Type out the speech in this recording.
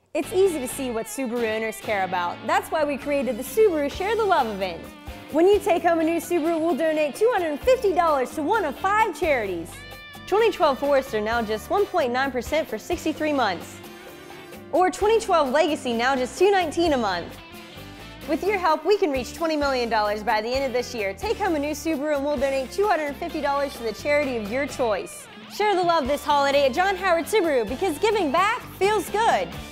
It's easy to see what Subaru owners care about. That's why we created the Subaru Share the Love event. When you take home a new Subaru, we'll donate $250 to one of 5 charities. 2012 Forester now just 1.9% for 63 months. Or 2012 Legacy now just $219 a month. With your help, we can reach $20 million by the end of this year. Take home a new Subaru and we'll donate $250 to the charity of your choice. Share the love this holiday at John Howard Subaru, because giving back feels good.